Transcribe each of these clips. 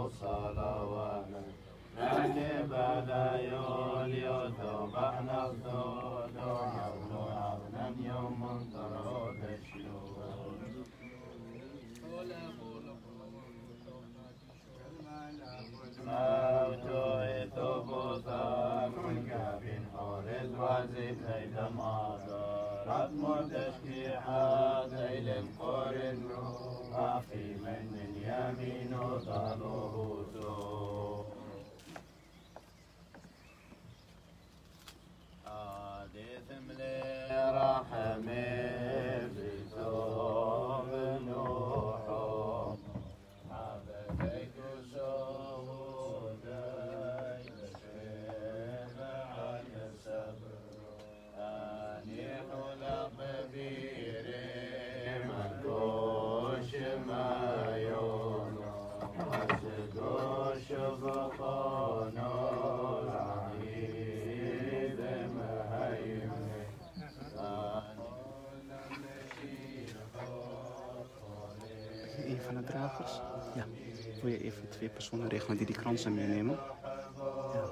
صلوات نحن بلايون يوتوبح نفسه يوم عظنا يوم طرود الشيوخ موتو إثوبوسا من كابين حورز وزيب ليد مازار رتم تشكيحات إلم قرن وفي من يمين ضلوه آدثم لرحمه بثوب نوحه عبديك شهودي لشبع السبر أني خلق بير منكوش ما يوم أسدوش بطانو العيد مهيمن Een van de dragers? Ja. Wil je even 2 personen regelen die kransen meenemen? Ja.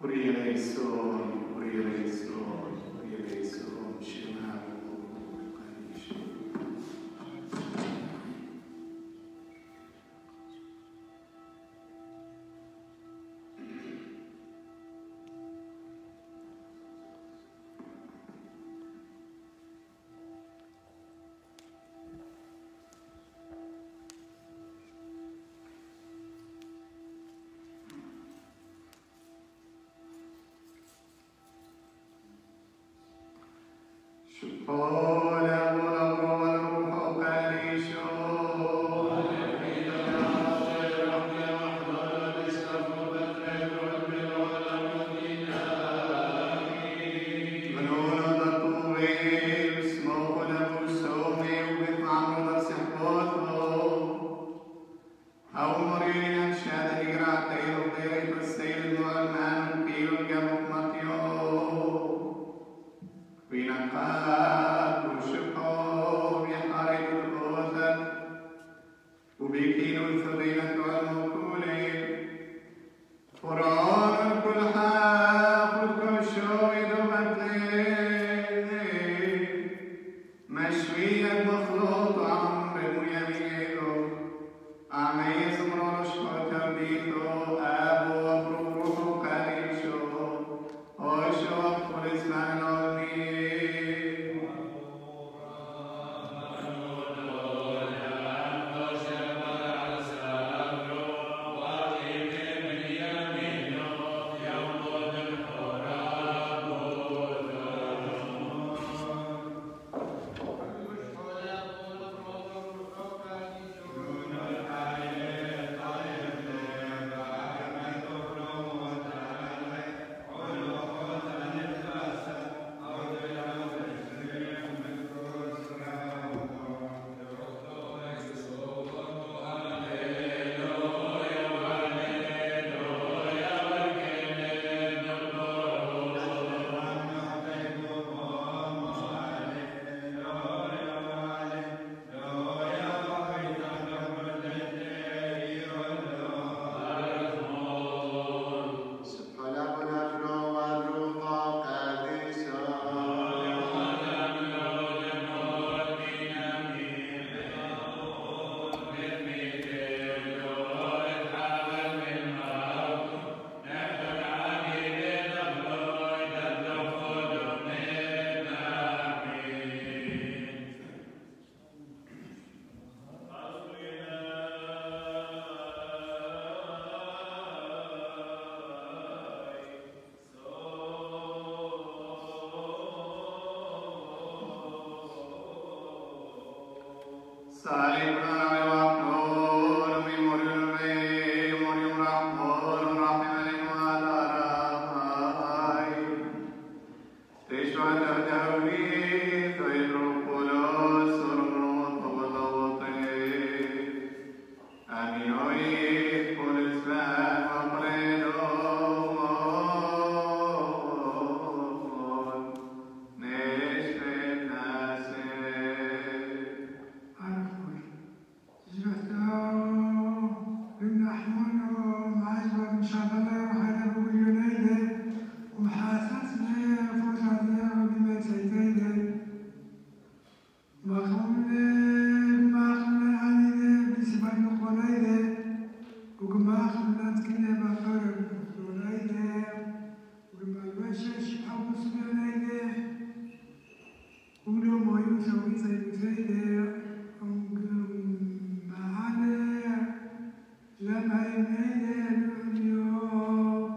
Lama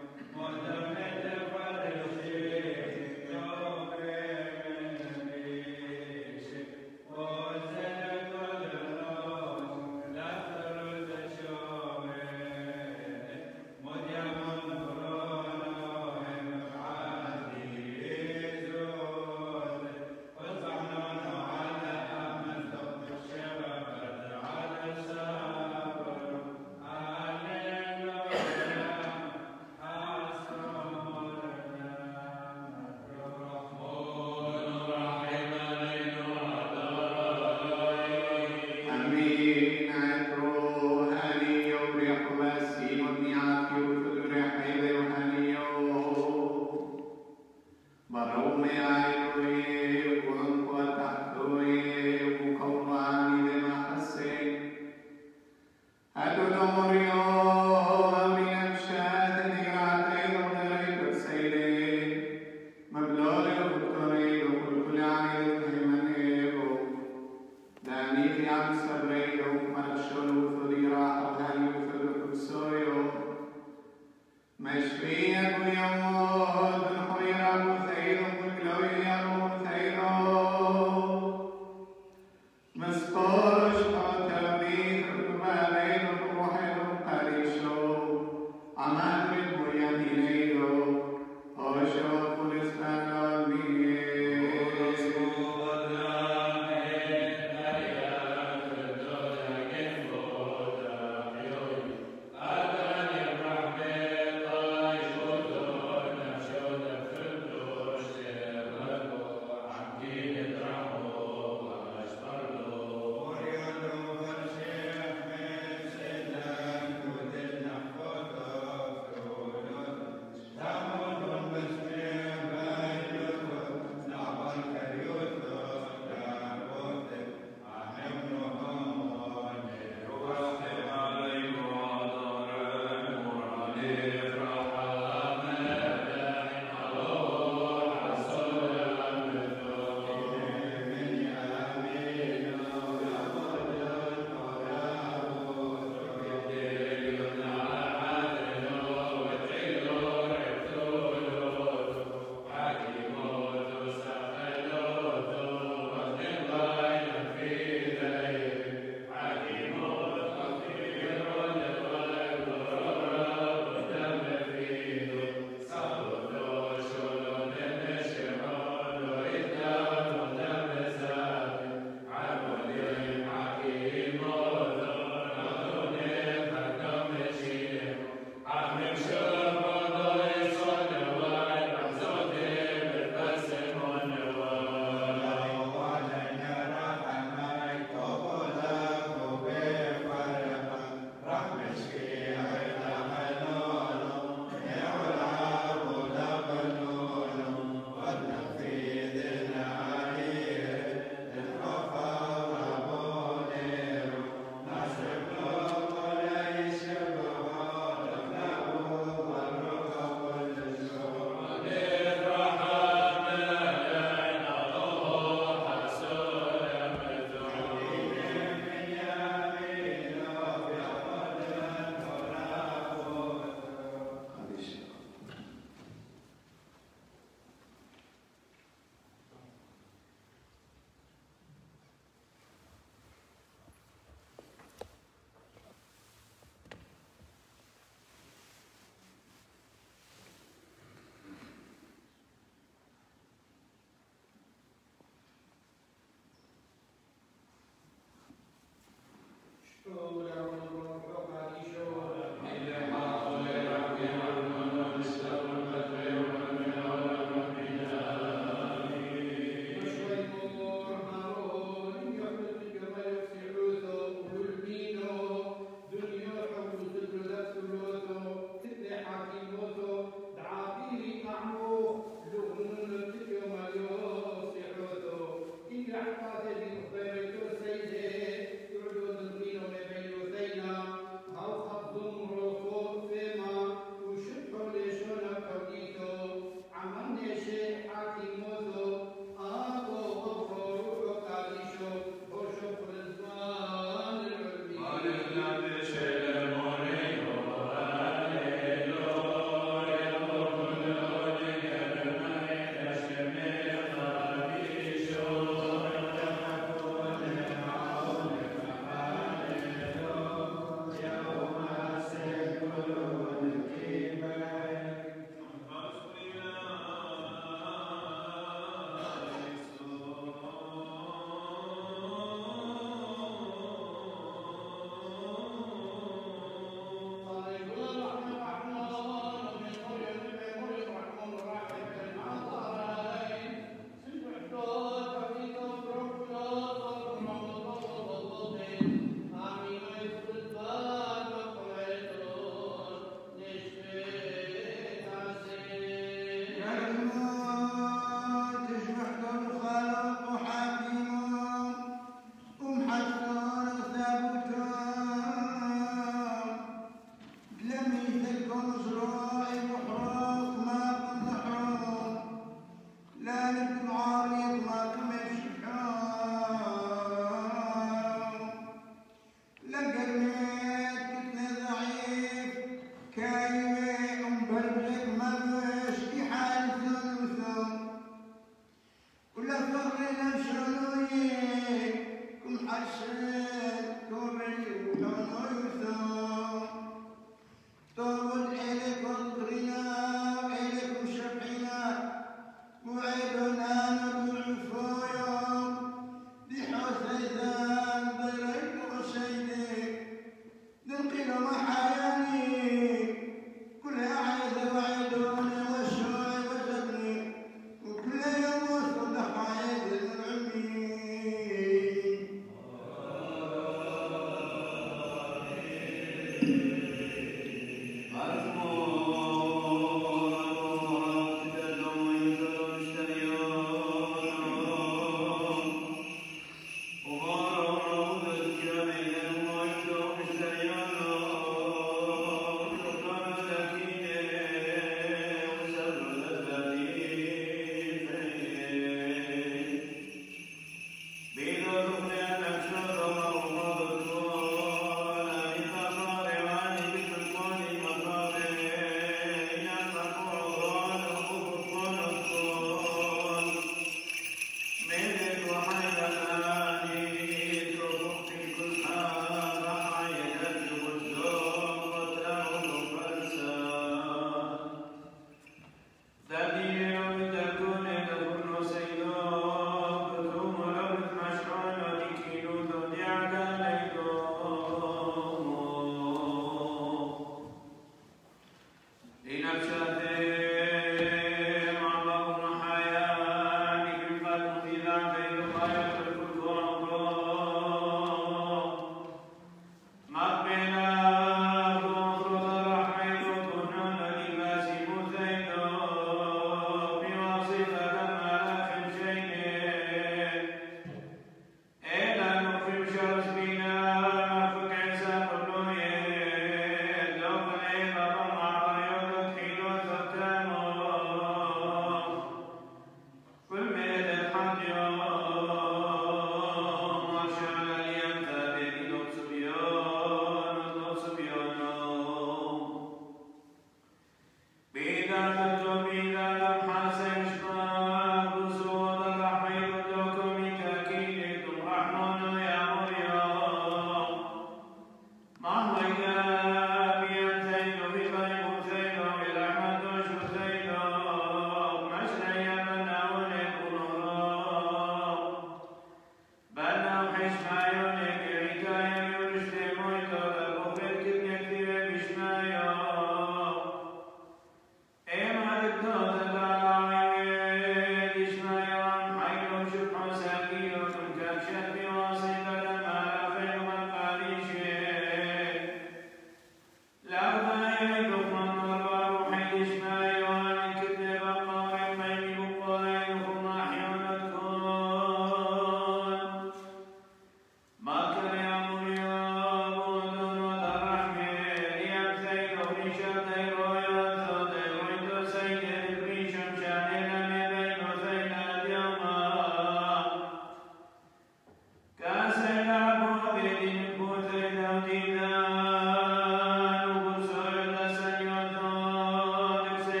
Amen.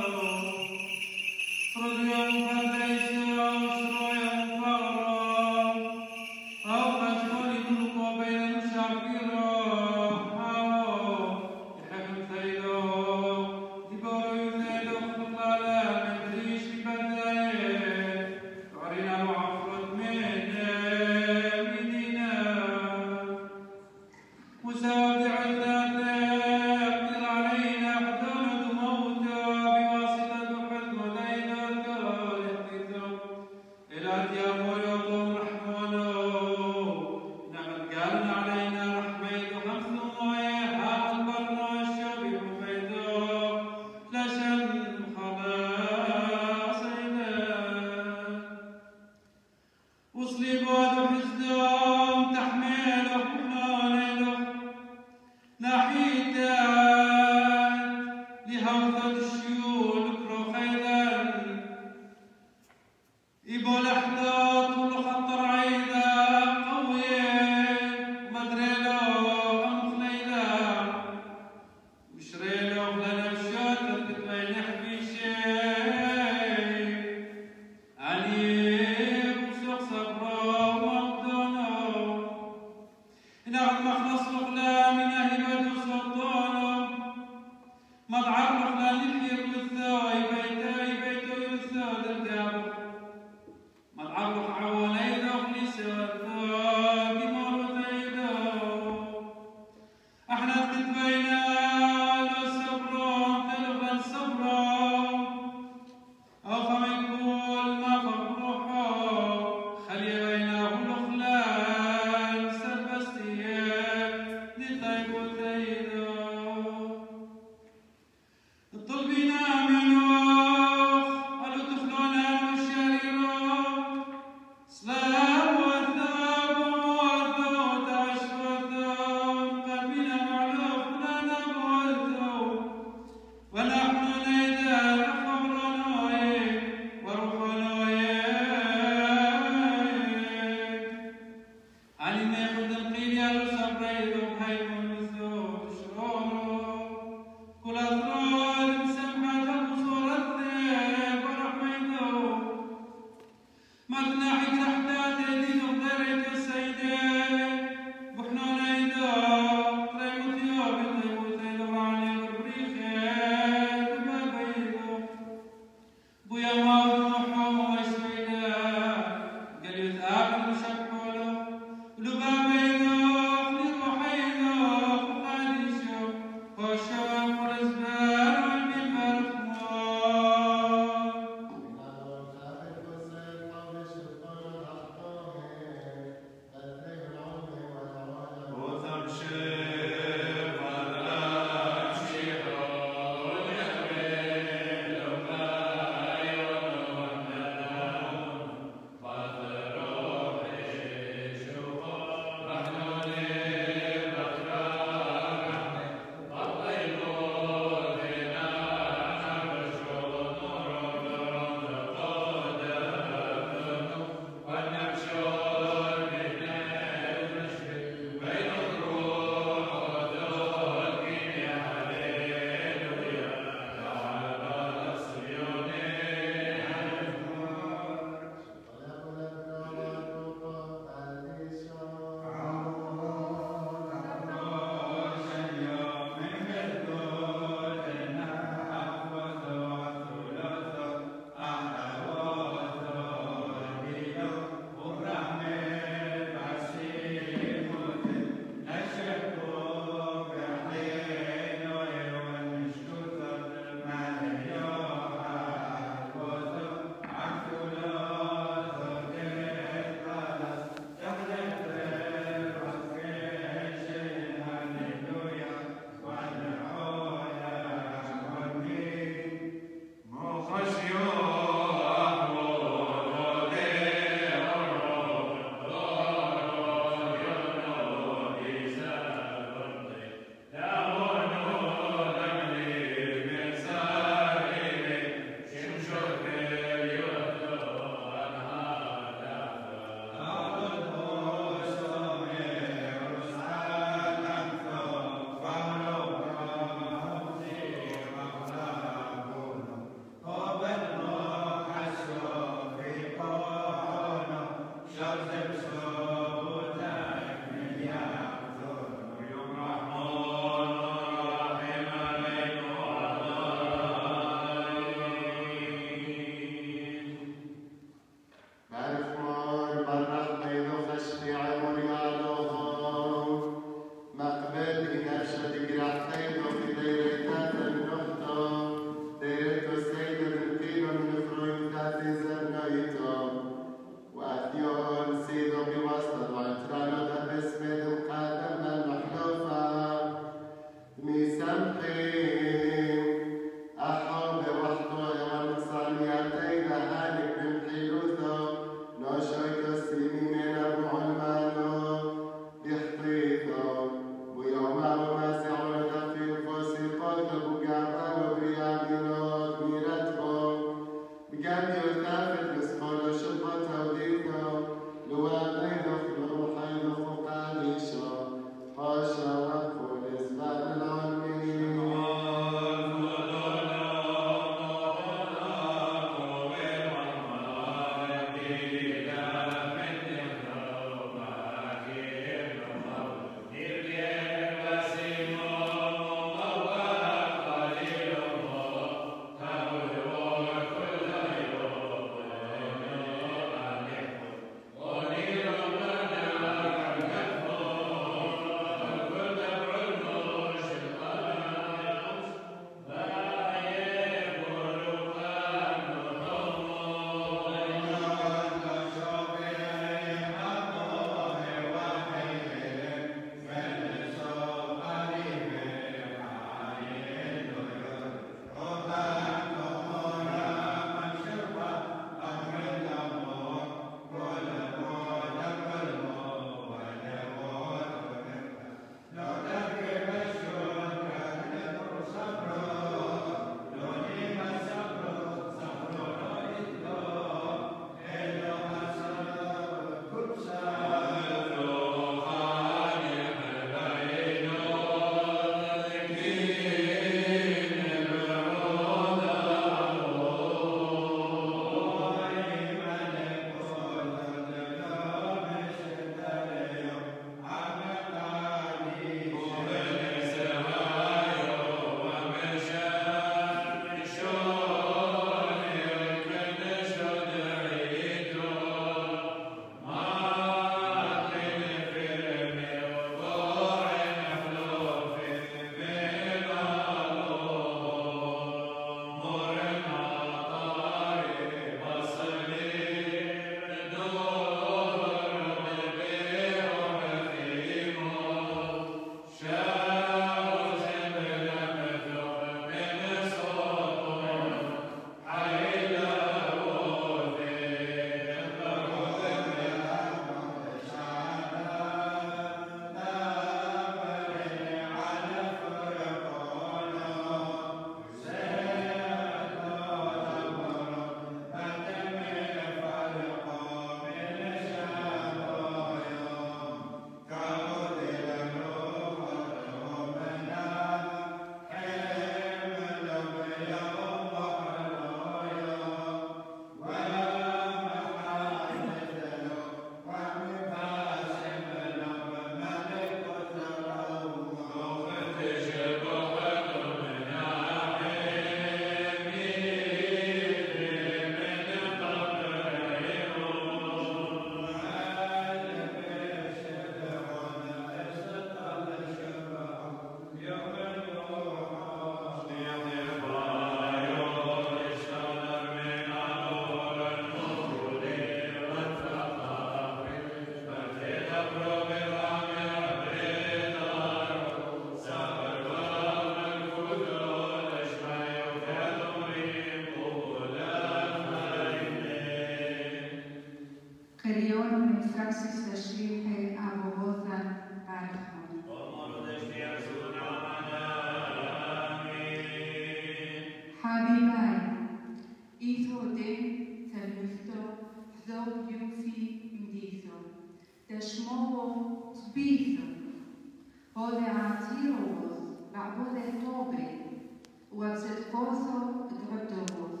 esposo dreptobos.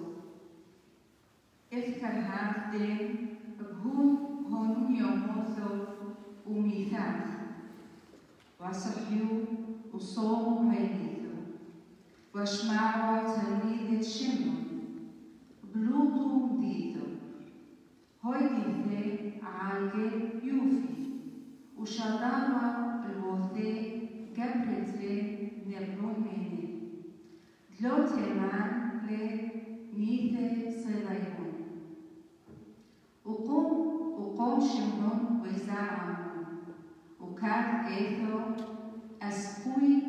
Efter haften bhun honun yomoso umithas. وصحيو وصوموا هينيثو واشمعوا تلميذ شمو بلوطو مديثو هويدي عالجل يوفي وشالama الوثي قبرت نبرون مني دلوت يمان لنيثة صديقون وقوم شمون ويزاعمون وكان إيثو أسكوي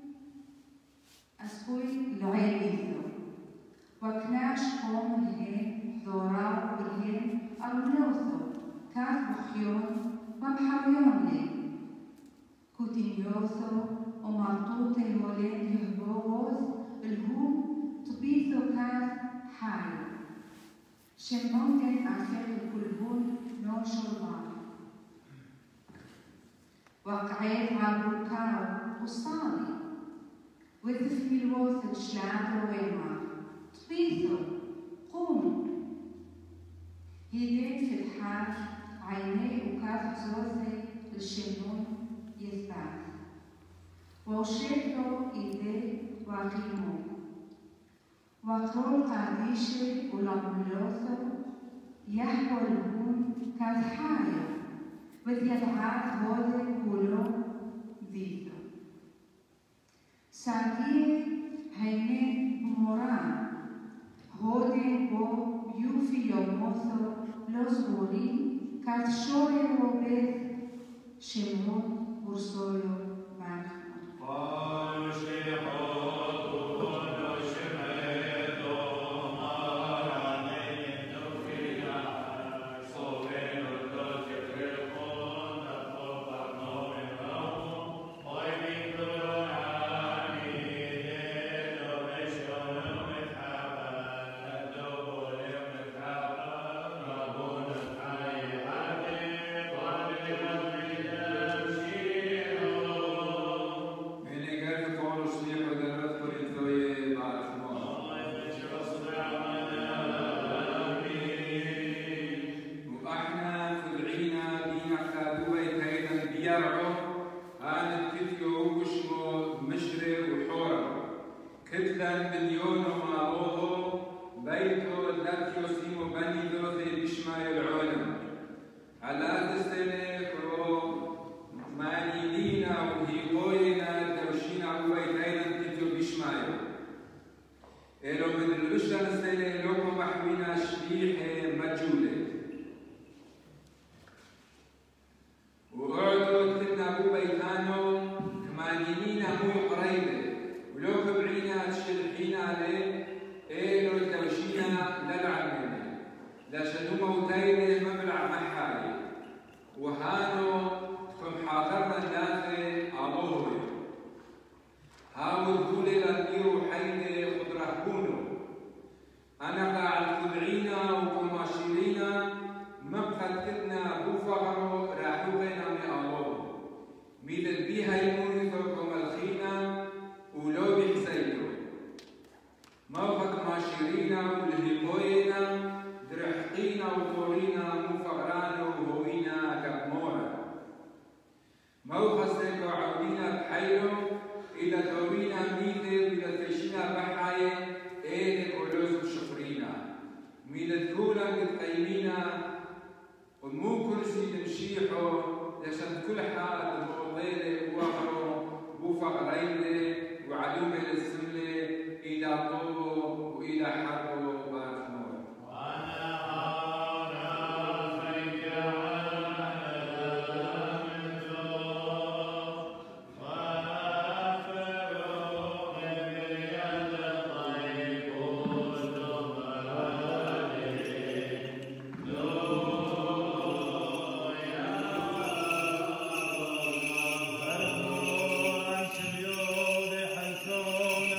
لعيليثو وكناش قوم لهن ذوراو بالهن أرلوثو كان بخيون ومحريون لي كوتينيوثو ومرطوطي هولين يهبوغوث الهوم طبيثو كان حالي شمون كان أفل كلهون نوشو الله وقعيت على البكاو وصالي وذفني الوث الشعب ويما طبيثو قوم يدين في الحال عيني وكاف زوزي الشمون يثبات وشيكو إيدي وقيمو وقرول قاديشي ولاملوثو يحوى الهون كالحايا وذيالعاد هودي كولو ديثو ساكيه هيني بموران هودي بو يوفي يوموثو لوزغوري كاتشوري وبيث شمون ورسولو مانحمو Thank you.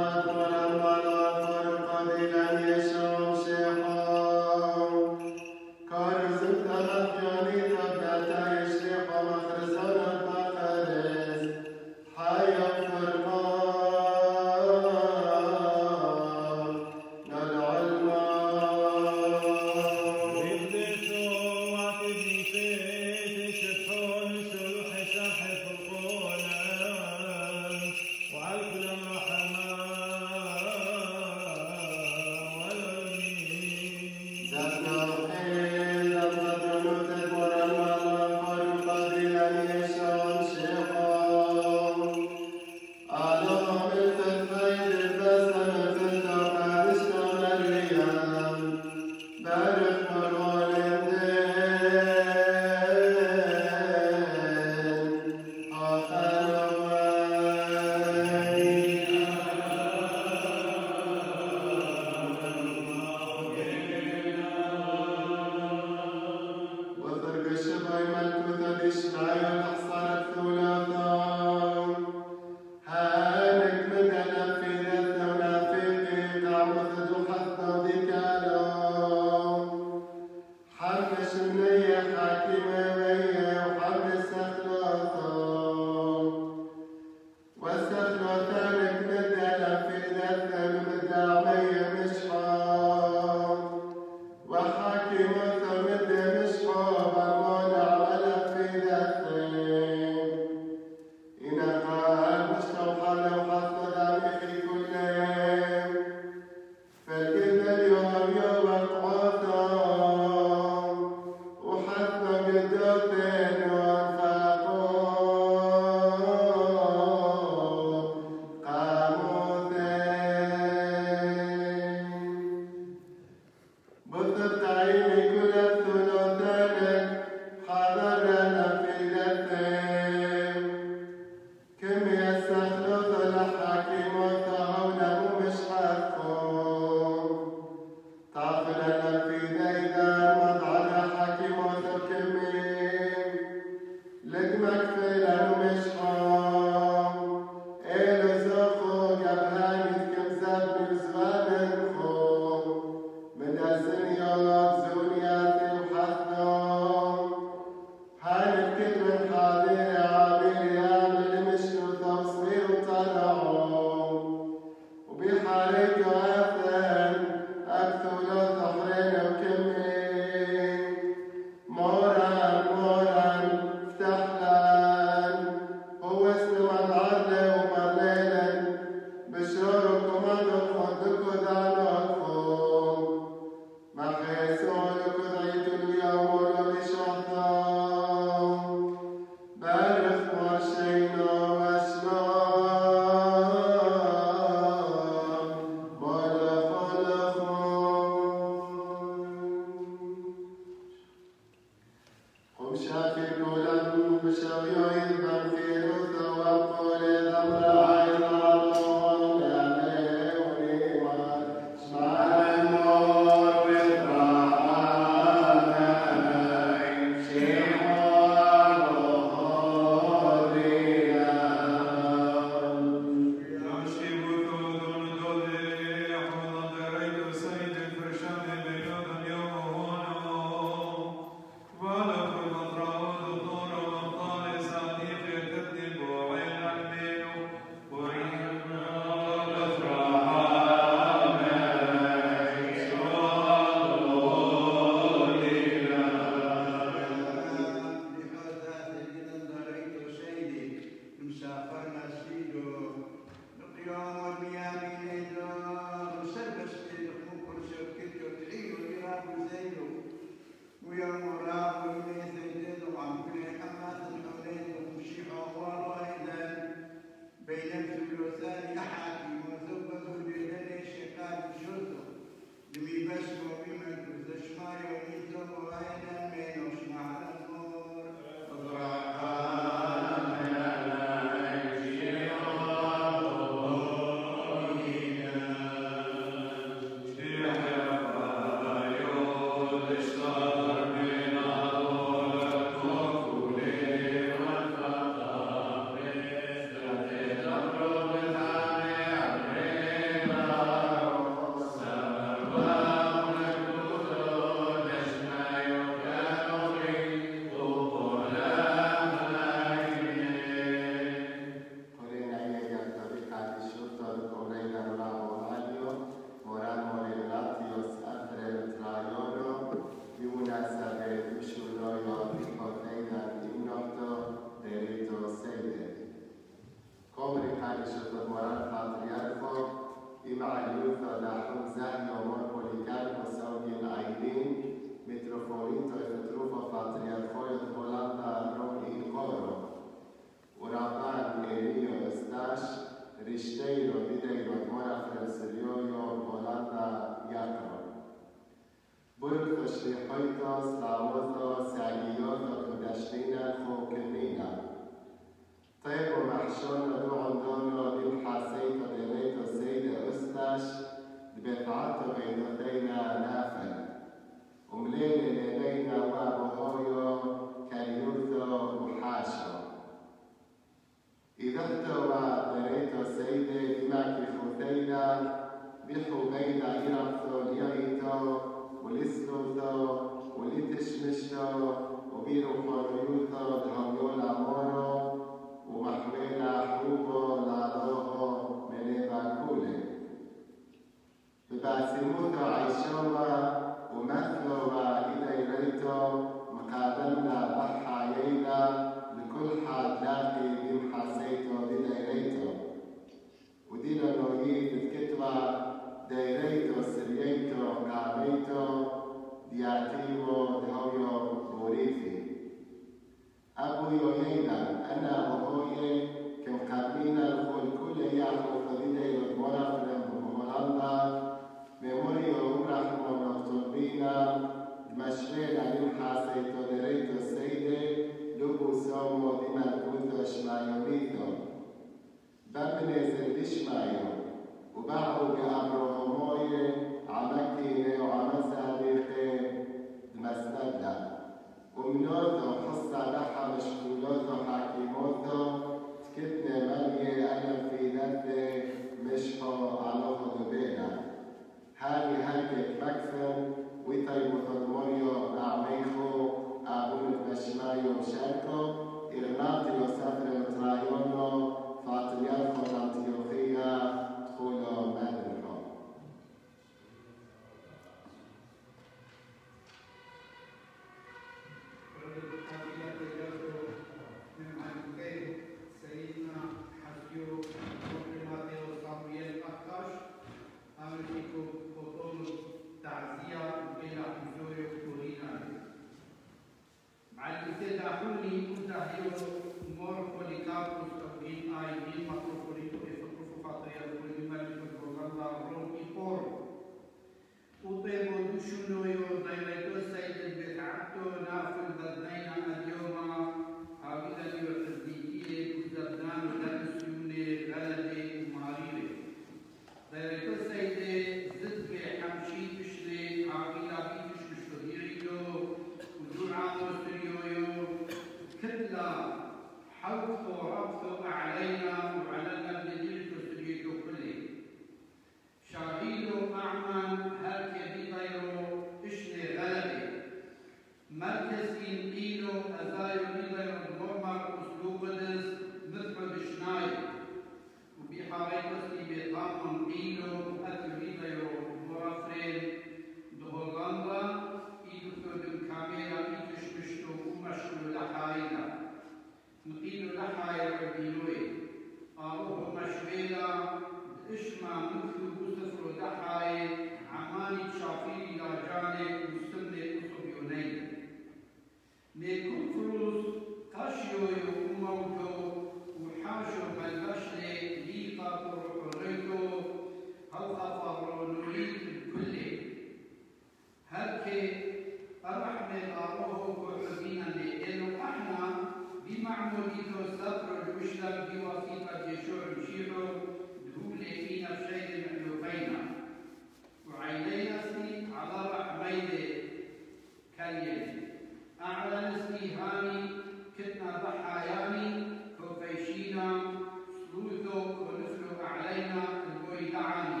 ما مثل بوسفر دحاي عماني تشافي إلى جانب مستمد أصبيونين نيكون فروس قاشيو يوموتو وحاشو بالبشري ليقا قرقريتو هل خفر نريد الكل هلكي الرحمة أروه كحزينا لأنه احنا بمعموديته الصبر المشلم بواسطة يشوع مشيحو دهولي فينا بشيء محلوقينا وعينينا سني على رحميني كاليدي أعلن استيهاني كتنا ضحاياني كوفيشينا سلوثو ونفلو علينا البوي دعاني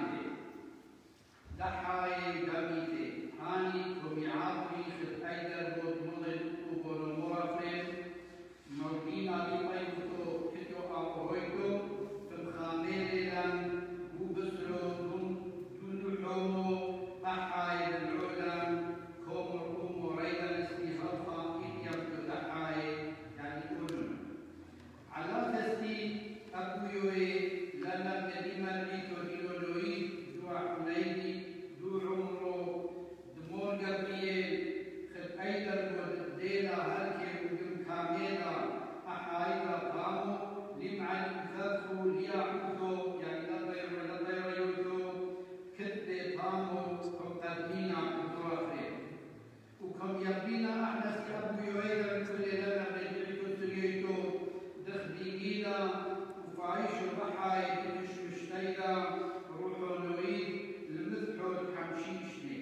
دحاي دميتي هاني كوميعاطي خد أيدر مضمضل وبرمورفين موتينا لقيمتو كتو أقويتو فمخاميلان وبسرو دون حومو دحاي العلم كومر ريدا استيخافا إنيام دحاي يعني كلنا على تستي أبويوي لنا كديما ليتو إلولوي دوا حنيني دو عمرو دمور قبيل خد أيضا وديلا هلكي ودم كاميلا أحايدا قامو لمعن كثفو ليعبدو يعني لا يوتو كتب قامو وقدمينا كدوافين وكم يبينا احنا في ابو يويدا كل لنا رجلكو تريدو دخديمينا وفايشو بحاي بنش مشتيدا روحو نريد لمذحو الحمشيشني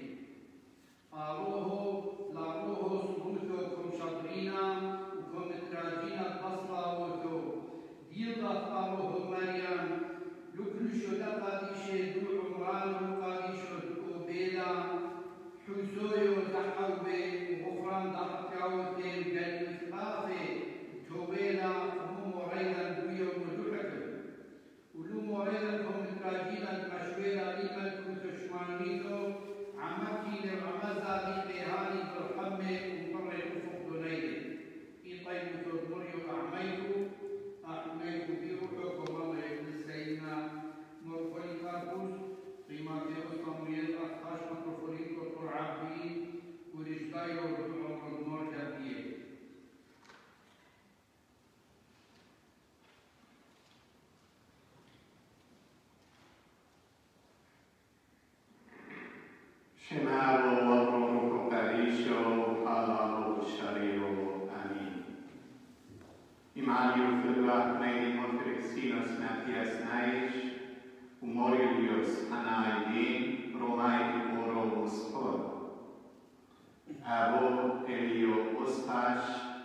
قاروه لاروه سموثو كم شاطرينا وكم تراجينا البصلة وتو ديضا قاروه مريم لكلشو دقاديشي دو عمران وقاديشو دقوبيلا حزويو دحوبي وغفران دحكاوتي بالمثقافي توبيلا وهم ريلا دويو مدوحكم ولوم ريلا كم تراجينا المشويلا لما كنتشمانيتو عمكي لرمزا بقيهاني بالحمي ومر الأفق دنيلي إطيبتو دمريو أعميكو أحميكو بيروحكم الله يبن سيدنا مرفلي كاربوس قيمة أصمريات أخاش مطرفولين كتر عبدين ورجدايو بدعو النور كابيه شمالو وبرونكو قريشو حالالو شريرو آمين إماليو فلوة ميدي مفركسينوس ماتياس نايش وموريليوس أنايدين روماي مورو مسخور أبو إليو أستاش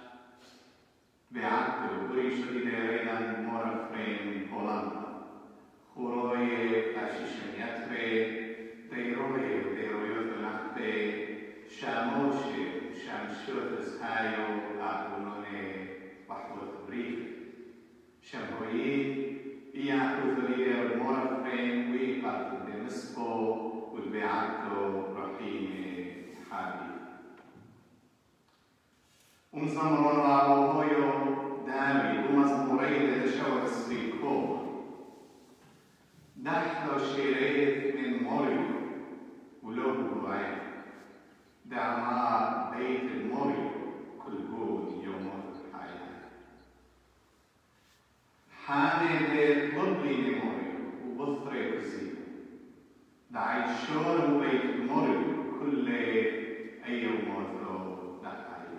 بعتو بريشو إدارينا مورفرين هولندا خوروي أشيشن يتري تيروي دوناته شاموشي شامشوتس هايو أبونوني بحوث بريف شاموي يأخذ لير مورفين ويقات دمسكو والبيعاتو رحيم حابي ومزمرون رابو هويو دامي ومزمورين لتشوك سريكو دحلو شيريت من موريو ولوه عين دعما بيت الموريو كل بود يوم الحياة حاني لطلبي لموريو وبصري كسيب دعي شور بيت الموريو كل أي موثو دعي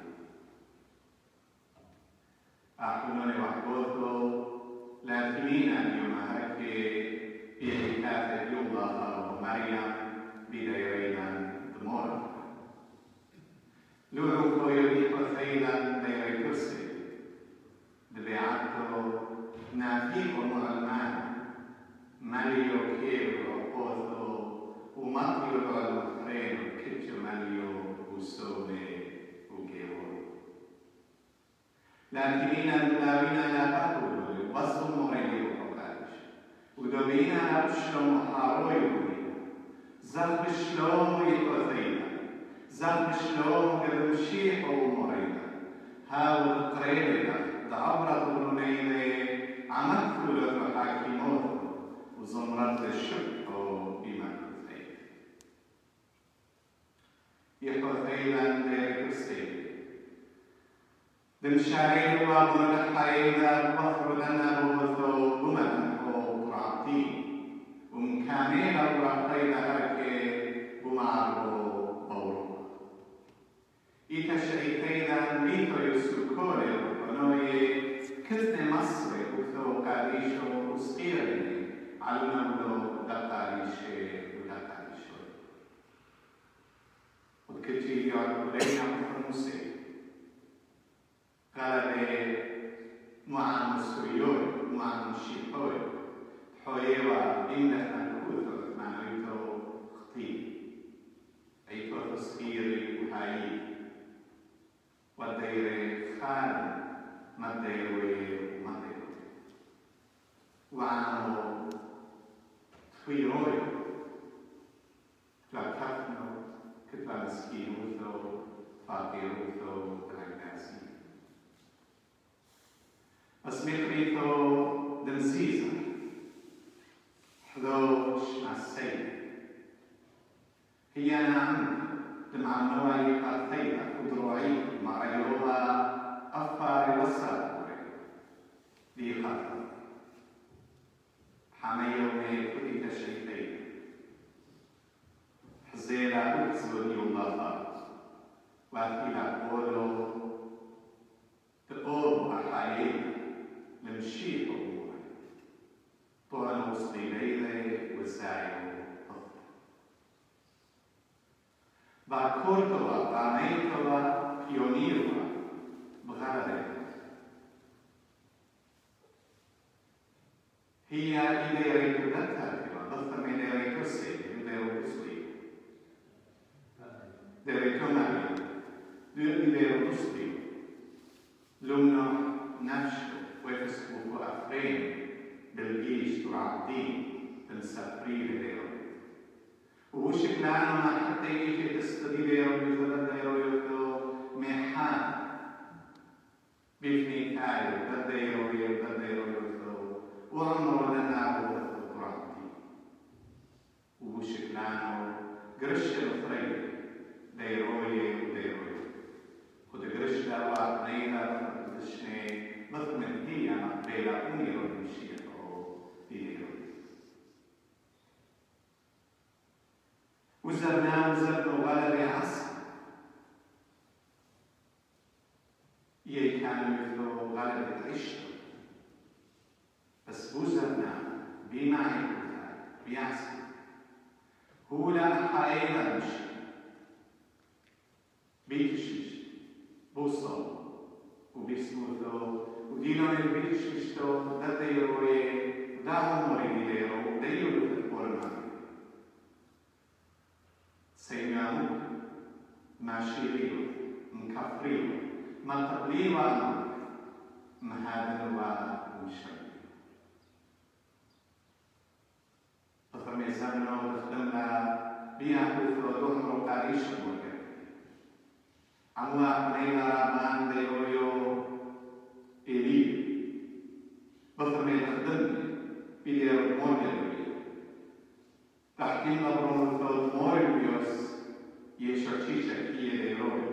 أحنوني وحبوثو لا تمينا اليوم هكي في كافة الله ومريم بديرينا دمور لوحو يدي قثيلا ديري كرسي دبيعاتو نافيق معلمان ماليو كيرو قوثو ومطيو المخرين كتشو ماليو وسومي وكيرو لكننا نداوينا لا تقولوا وصل مريو وقالش ودوبينا أبشلو محاروي زغب شلوم يقضينا زغب شلوم قدمشيح ومرينا هاو القريبنا دعبرة الرمينة عمد كل حاكموت وزمرة الشك شارين وابن الحريدة وفردنا بوثو بمن وقراتي ومكانين ورقينا هركي بمعرو بورو إيتا شريكينا ميتو يسوكوري ونوي كثن مصر وثو قاديشو وسقيرني علونا ولو دقاريشي ودقاريشو وكتي يعرفوا لينا وفرموسي قال معن السريور معن الشيطور حويوا إنك نكوثر معنويتو خطيب أيتو تصغيري وهاي وديري خان ما ديروي وما ديروي وعنو تخيروي تلا كفنو كتلا مسكينوثو فاقيروثو تلاقاسي أسميقريتو دنسيزا حدوش مع السيد هي نعم دمع النواي قرثيتا ودروعي مع ريوها أفار وسابوري دي قرثة حامي يومي كتي تشريفين حزيلا أكسوني الله وأثيلا قولو تقوم أحايين نمشي أموري طعن وصلي ليلة وساعي طفل باكورتوا باميتوا بيونيروا بغادة هي إذا يريد دتها ضفت من يريد السيد إذا يريد السيد يريد مالي إذا يريد السيد لمنا نفسه ويفسقوا أفرين بالجيش تعدين تنسفرين ليرو وشكلانه ما حتى يجي تستدي ليرو بيزدد ليرو يوتو ميحان بيفني تايو دد ليرو يوتو وعمرو لنا بوثو تعدين وشكلانه قرش الفرين ليرو خد قرش دوا نينا تشني مثل هي بلا أمير المشيئة دينيرو وزرنا غلبي عصر كانوا يفلو غلبة عشق بس وزرنا بمعنى بيعصر هو لا حقيقة مش بيكشش بوصل وبيسموثو ودينو البيكششتو دتيروي داهم مريديرو ديولو في القرآن سينامو ماشيريو مكفريو مقبليو مهادنوا ومشريو فميزانو تخدمنا بياخذ ظهر قريش المرجع أما نينا رمان ديرويو إلي بفرمي تخدمني بيدير المرجع تحكيم أبرون الثوت موريوس يشرشيشة كي ديروي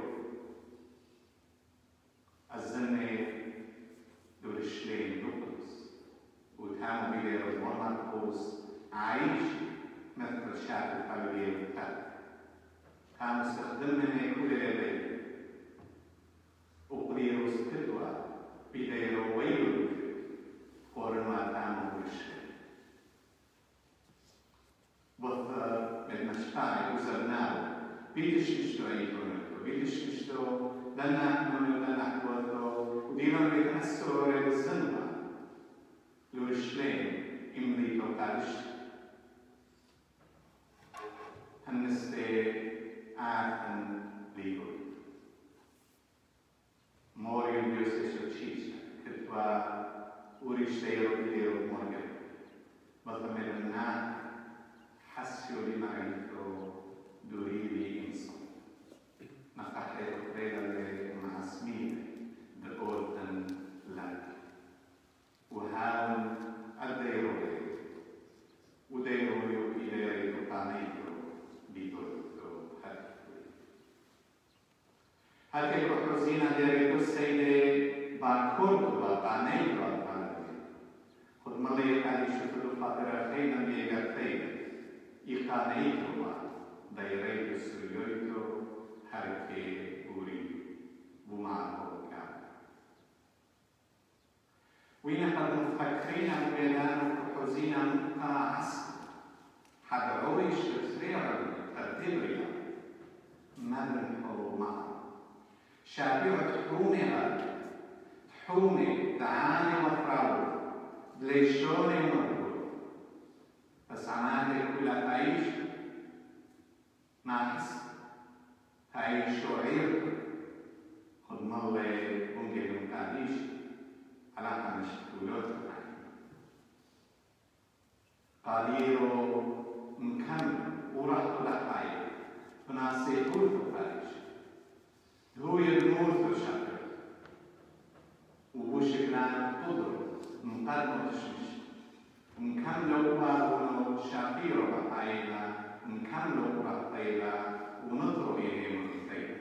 الزنة دور الشلين نقص وتهام بيدير المرجع عايش مثل شعب الحلوية والتالي كان مستخدمنا كل يدي وقديروا استدوا بديروا ويلوا قرن ما كانوا بالشيء وثا من مشفاعي وزرناه بيتشكشتوا أيضاً بيتشكشتوا لنا لنا وثو ودينا بيتنسوا بالزنبا لو الشلين إمريكا وقالش هنستي آثن ليبو موريوم يوسف شيشة كتوا وريشتيرو بيرو مورجل بطمنا حسيو لمعيتو دوريبي إنسان نفتحي قريبا مع اسمين بأوردن لك وهاون الديروي وديروي إلى يقانيتو بيتوتو هاتي الوحوزين ديريتو السيدة باکورد و بانەی ڕابانەوێ خودمەڵی یەکانی شتر و خاطرەکەی نەمێگەرتەی ئیقانەی تۆوە دەیڕێی بسوریۆی تۆ هەرکێ بوری بوومانەوەکە وینە قد مفكرين بلان وحزين مقاعس حتى رويش تسريعا ترتيبيا مدن حروما شابعة حرومها حرومي تعاني وفراو بليشوني ومرور بس عمالي كلها تعيش مع حسن تعيش شعير خد مولي ممكن تعيش علاقة مش تقولوت قاديرو مكمل ورحت لحاي فناسيقول فارش هو يدمور تشكر وبوشكلان قدر مقدم تشمش مكمل وقارونو شافيرو بحايلا مكمل وقايلا ونطرو إليه مرتين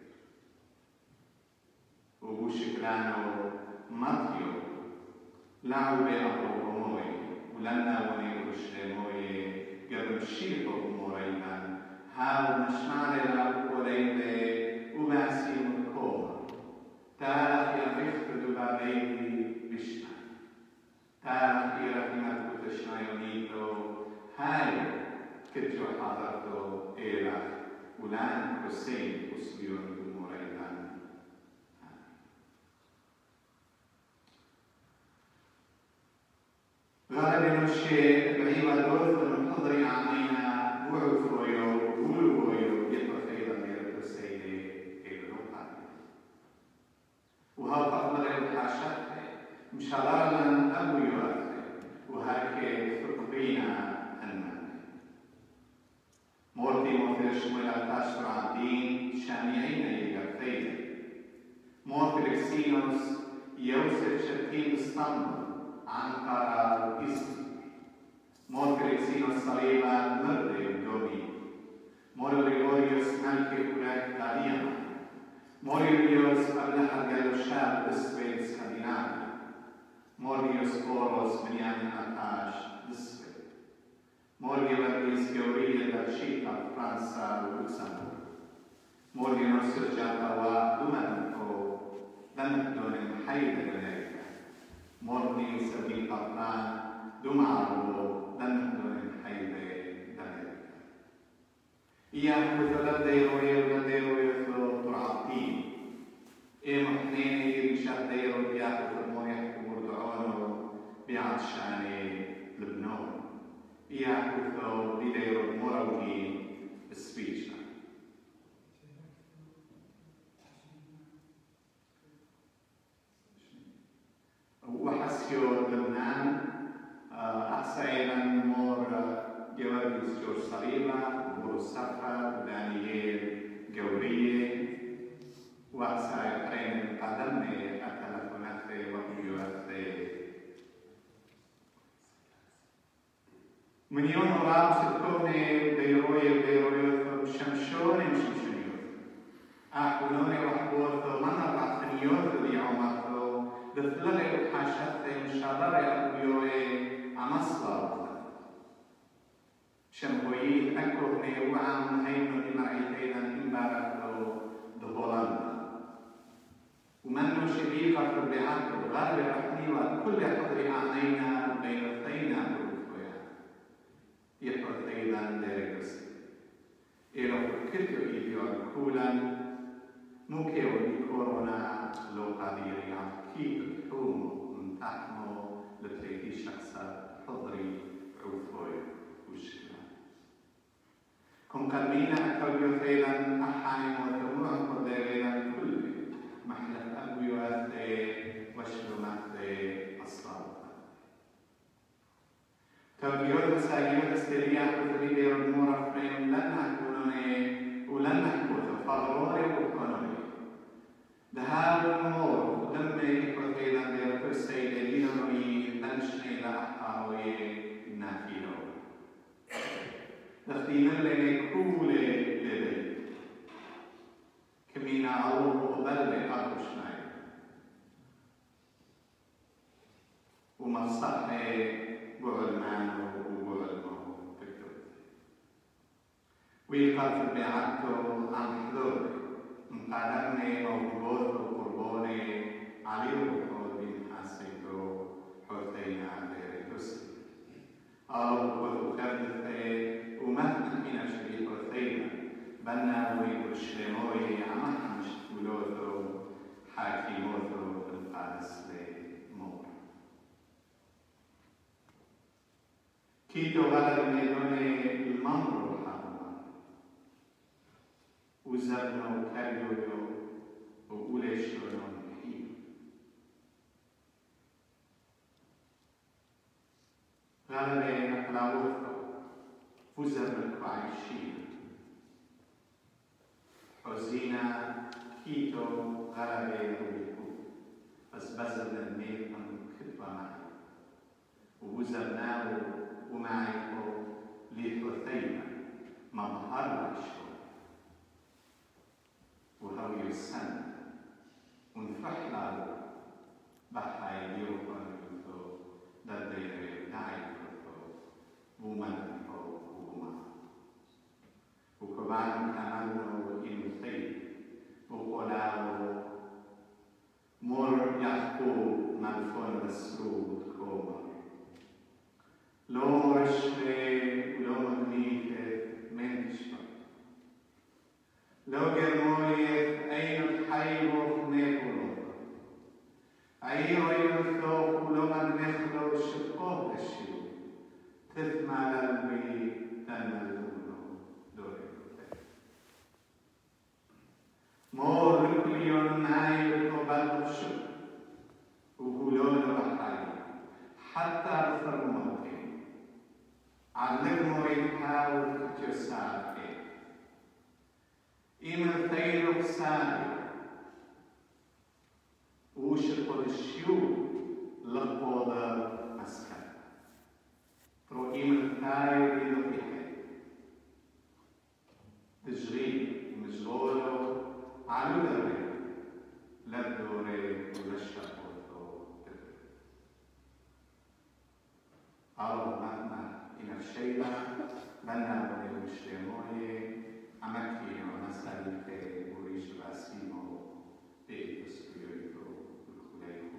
وبوشكلانو ماتيو لعبة أبو موي ولنا ونيروش موي قبل شيء أبو موينا هاو نشمال لعبة وليلة وماسي مكوما تعرف يا رفت دبابيني بشنا تعرف يا رحمة كتشنا يونيتو هاي كتشو حضرتو إيرا ولان حسين أسليون غالبا الشيء بعيد الدور المحضر علينا وعفويو وولويو يتوفيد من السيدة إبنوها وهذا أفضل الحاشات مشارعنا أبويوات وهكي ثقبينا أنك مورتي موثر شمولا تاشر عدين شامعين يقفيد موثر اكسينوس يوسف شتين اسطنبول Ankara Islam. Morgrexino Saleva Merde Domi. Morgregorius Anke Kurek Daliama. Morgregorius Abnahar Galoshab Disway Scandinavia. Morgius Oros Benyamin Atash Disway. Morgius Georia Dachita Franza Luxembourg. Morgius Jatawa Dumanko Dandonim Haide مورني سبيل قطان دمعرو دنهدن حيدي دنهدن إياه مثلا ديرو يثو طرعطين محنين يريشات ديرو بياكو فرمو يحكو مردعونو بعطشاني لبنان إياه مثو بديرو مروي بسبيشنا وحسيو لبنان أحسينا مور جواريس جورج صليبة بورو صفا دانييل جورية وأحسي قرين القدم التلفونات وفيديوهات من يوم راب ستكوني بيروي شمشوني أحولوني وحبوثو من الرحمنيوثو دي عمرتو دفلغي وحاشتي مشابرة أبويوي عمصلة شمبويت أكوهني وعام هينو لمرعيتين إمباركو دبولان ومنو شبيقة ربيعاتو غالي رحمي وكل قدر أعنينا بيرتينا بروفويا يحرتينا ديريكسي إلو كتو إيديو الكولا ممكن كورونا لو قديري عم كيف تحوم نتحمو لتلاقي شخصا حضري عوفوي وشكرا كم قلبينا أكبر ثيلا أحاني وثموع قدرنا كل محلة أبويوات وشلمات أصلاوات توجيوت سايوت استرياح وثريدي رمورا فريم لن نكونوني ولن نكون فضروري وكونوني ذهاب الأمور دمي كثيرا دير كرسي دليلوي أنشني لأحاوي نافيرو دفتين اللي كولي لبي كمينا عوض وبلي أبوشناي ويقف بعدته عن حضور مقارنة أو بوث وقربوني عليه وقود بين حاسيته حوثين عبير تسلي أو بوث خردثي ومثل من شريك حوثين بنا ويبرشلموي عمحا مشتولوثو حاكيموثو بالقادس لمور كيتو غلب ميدوني الممرو وزرنا وكاريويو وقوليشونا ونحيو غالبين أقلاوثو وزرنا وعايشين حزينا كيتو غالبين ويكو بس بزرنا الميل أن كتبا معي ووزرناه ومعيكو ليحوثينا مظهر الشو وهو يسن ونفحنا بحاي يوكو يوكو دردير داي يوكو بومن يوكو بوما وكبان كانوا إنثي وقلاو مر يحكو مالفون بسرود كوما لو مرشري ولو مغنيفة منشفة لو جرموية أين الحيو نيكولو أيو ينثوك ولو من نخلو شقوه الشيو تثمى للبي تنملونه دوري مور ركليون نايل قبل الشق وقولون بحاي حتى بفرموتين علموا يحاول تجسار إيمن ثيرو ساري وشقو الشيو لقوضة مسكن ترو إيمن ثاير إلوكيحي تجريب ومجغولو علو دوري لدوري ولشقوتو تدري أو مهما إن الشيطة لنا ولي وشلموي Amatino, una salite, Boris Vassimo, e lo spirito, il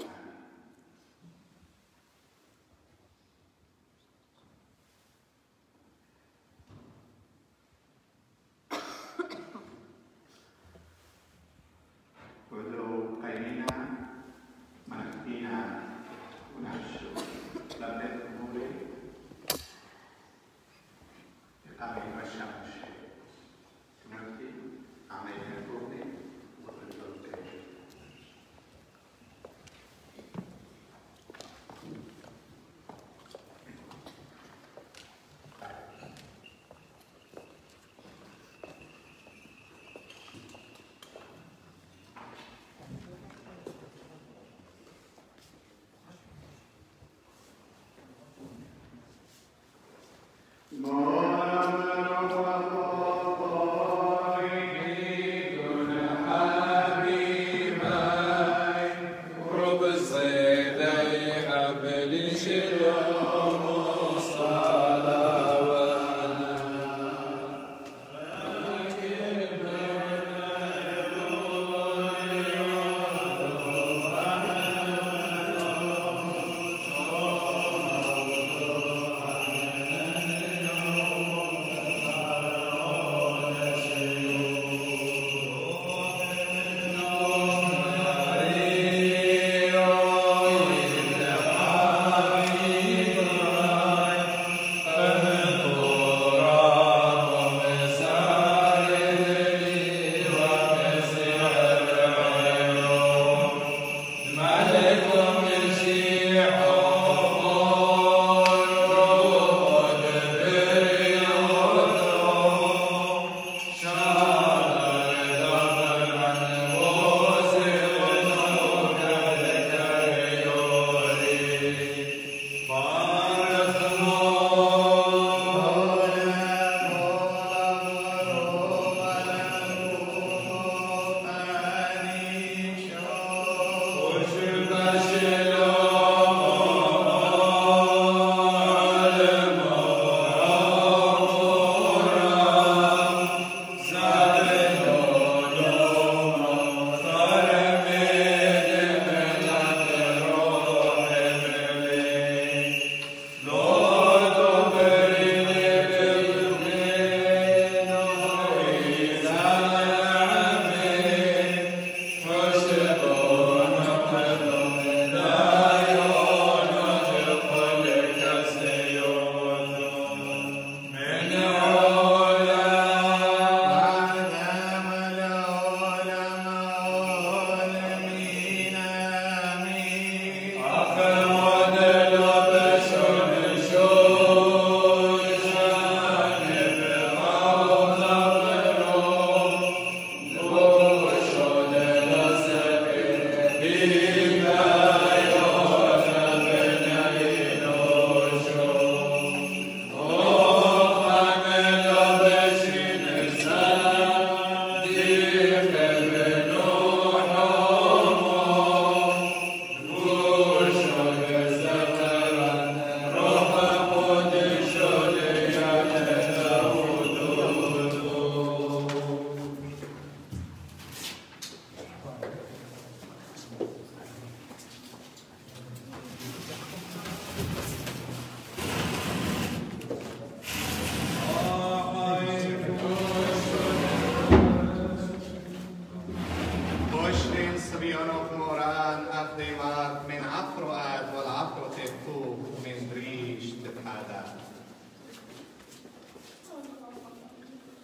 Quello cammina, mattina, un ascio, la bella muri, e poi facciamo More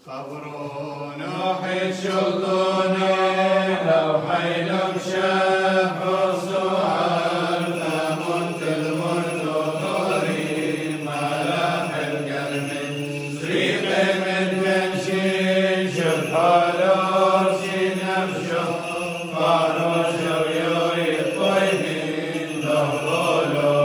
صبر نوحي شلطوني لو حيلم شاف الصهر فمنت المرت ظهري ملاح القلب زريق من تنشين شوف حلوش نفشه فاروش ويوري طيبين ظهرولو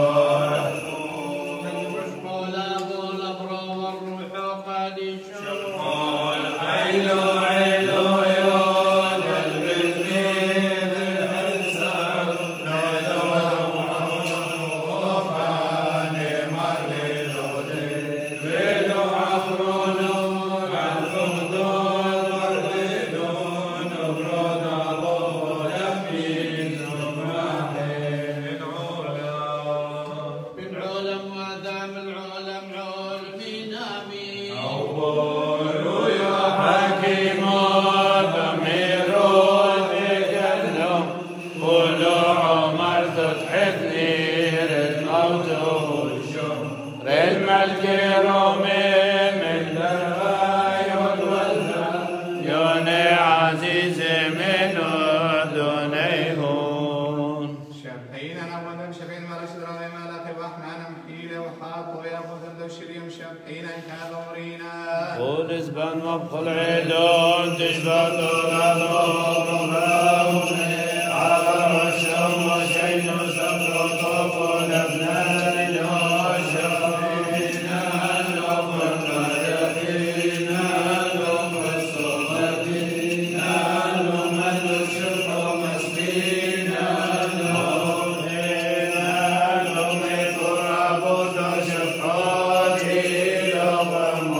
وابخل عيدون تشبط الأرض على الرشم وشين صبر طوف لبنان وشرفنا لهم الرياحينا لهم الصمدينا لهم الشرف مسكينا لهم هنا لهم التراب تشفاتي لهم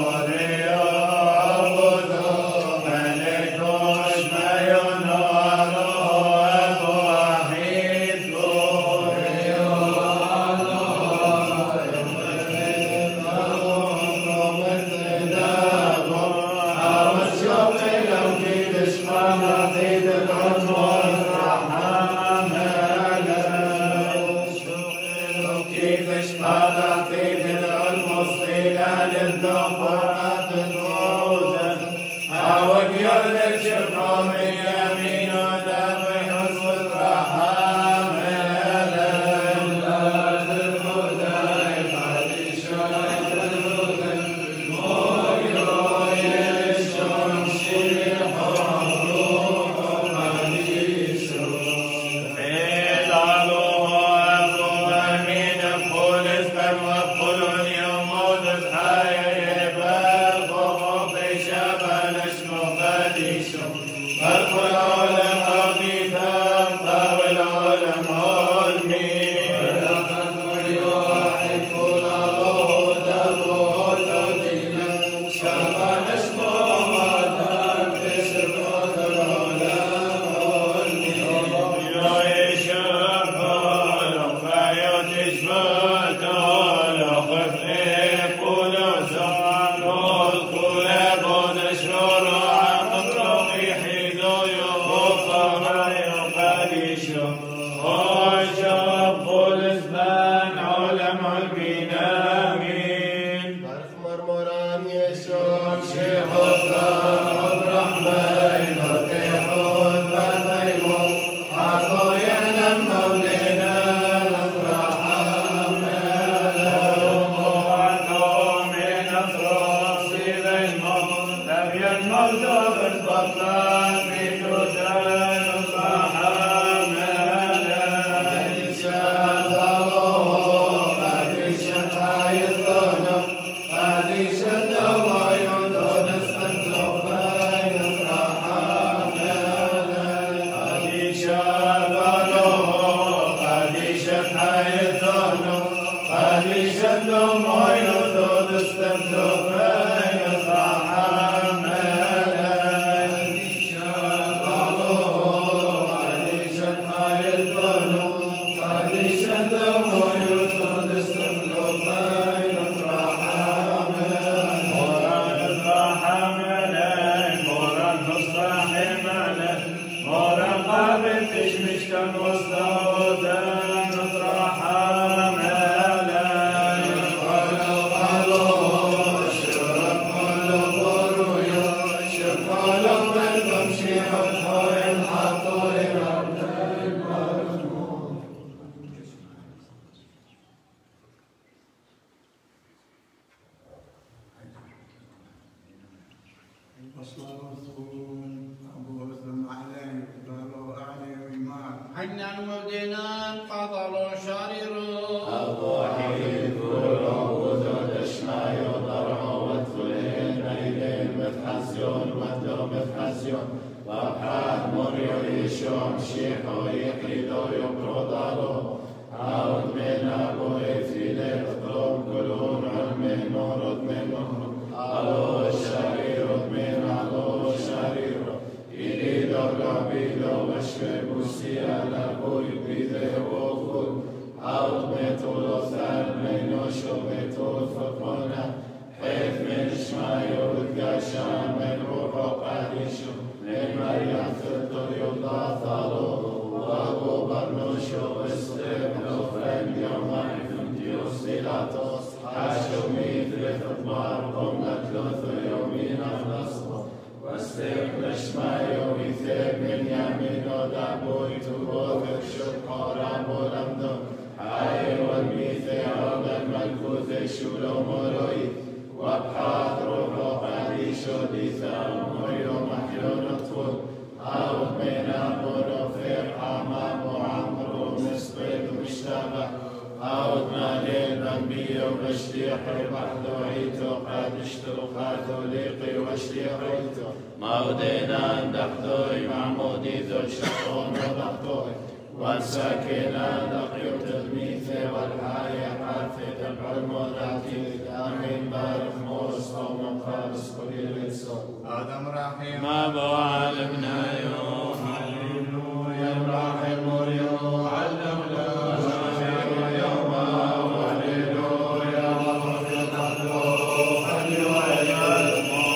وصلاة أبو ثم عليه قالوا أعني وإيمان حنان مودينا قضلوا شارروا أبو حيد قولوا دشماي وضرعوا واتفلين أيدين متحسيون ودو متحسيون وابحاد مريو يشوم شيحو يقيدو يقرضالو عود من أبو إثيلي اخطرم كلون علمين ورد منهم ألو الشرير من ألو الشرير إلي دورا بيدو وشوي بوسي على بوي بيدي وفود عود ميتولو ثال مينوشو ميتول فقونا حيث من شمايو وتقاشا من روحو قاديشو من مريم ثلتو يوضا ثالو وابو برنوشو استبنو فرن يومين فمتيو سيلاتوس حاشو ميثري خطبار قمنا ثلثو يومين أخلصو واستيقل شمايو ميثيب من يمينو دابوي تبوثر شبقو رابو لمدو حاير والميثي عوضا ملكوثي شولو مروي وابحاث روحو قاديشو ديثا مريو محيون طول عود من أبو رفيق عمامو عمرو مسقيد مشتبه عود مالي الأنبياء واشتيحي بحثو عيتو قد اشتوقاتو ليقي واشتيحيتو مودينا اندحدوي معمودي ذو الشقون وضحدوي والساكنة لقيت الميثي والحاية حاثي تبع الموداتي آمين بارك موس أو مقابس قليل الصوت آدم رحيم ما بعلمنا يوم هللويا راحم مريم علمنا يوم هللويا وفرق الروح هللويا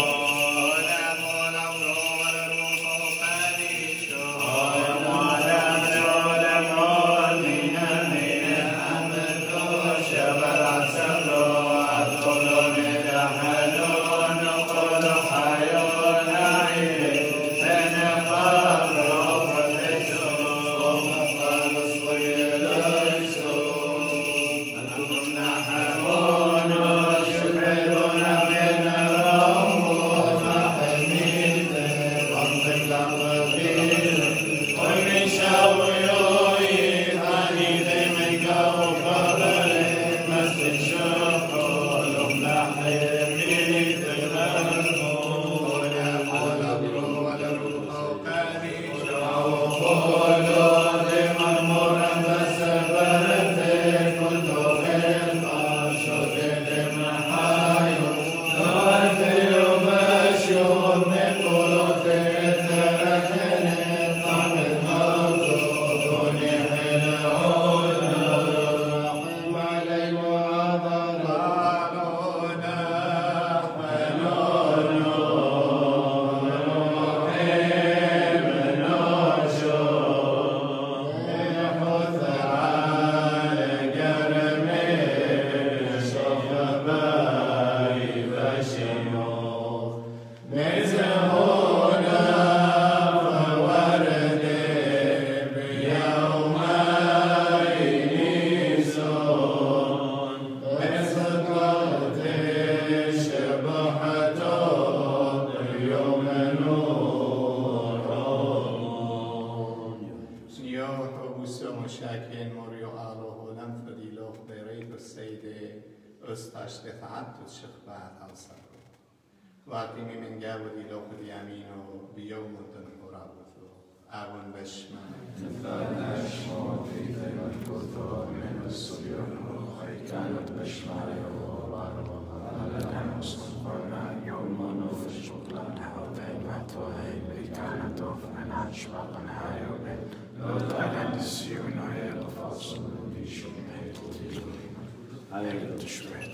واعطيني من جاودي لوح اليمين بيوم تنحرابثو أبن بشما تفادى شموت في ذي الكثور من الصبيان روحي كانت بشمالي وغبار على مستقرنا يوم نفش شغلان حوضين محتوهين بي كانت وفنا شبابا هايوبين لو تعلن السيون هي الفاصل بيشمهت وتجرين عليك تشبهت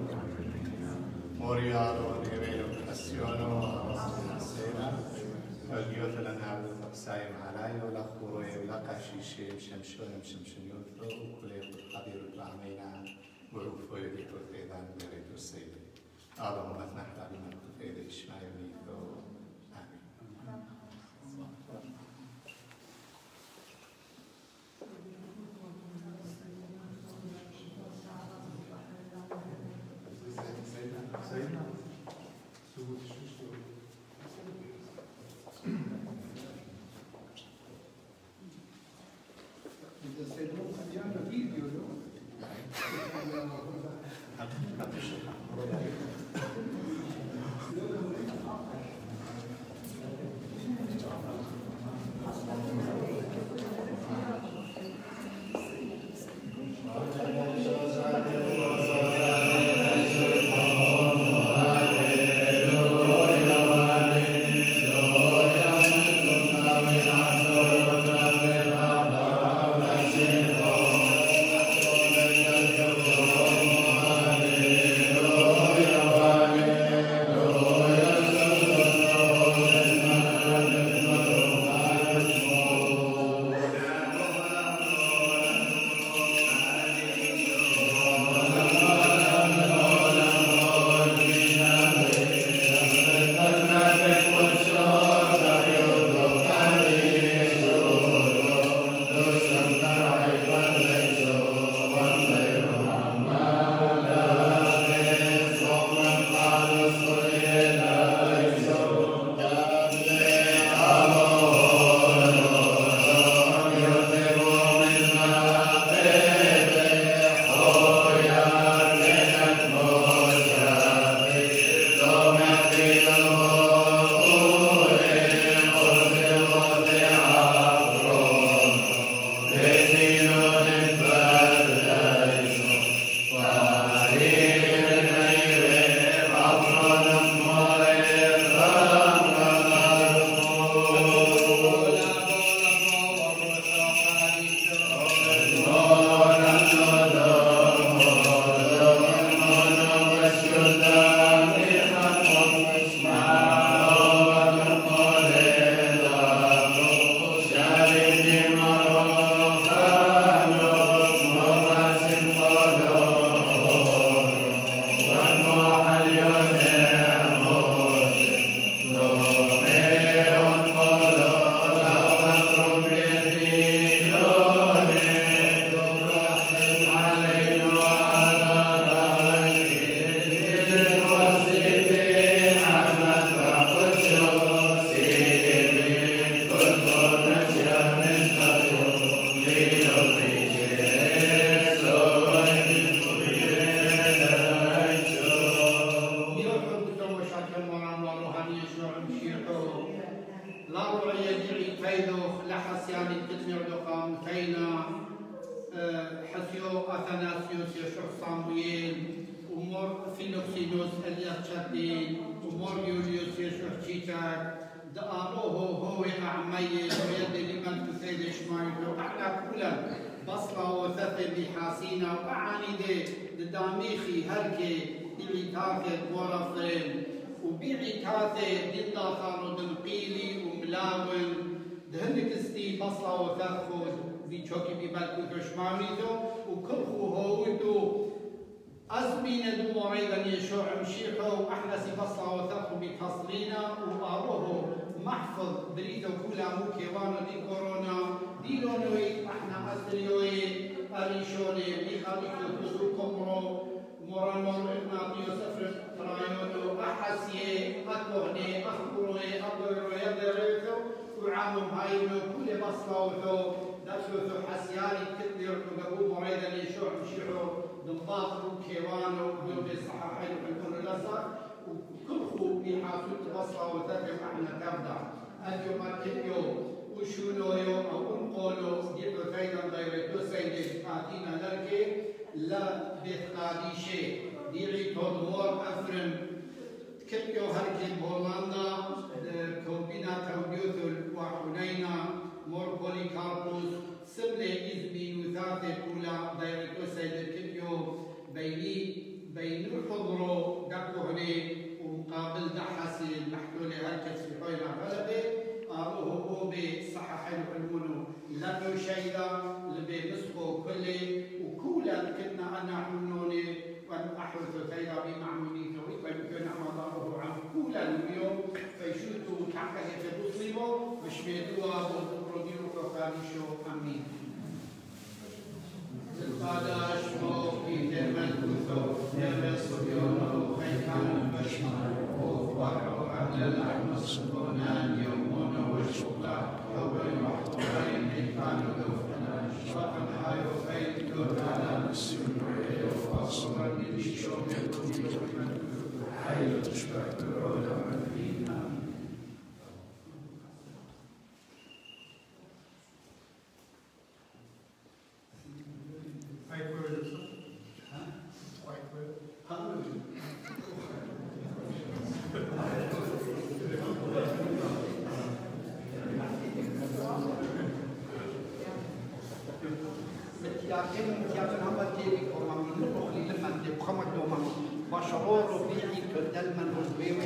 Moriaro nivelo passione sera اليوت لنا بالطقساي معلاي ولا خوري ولا قاشيشي مشمشون مشمشون وكل قدير العمينا وعوف ويدي كثيرا بريد السيد اللهم نحن بما كثير إشماعيل ميثو آمين باشرور بيعي كدلمن وبيو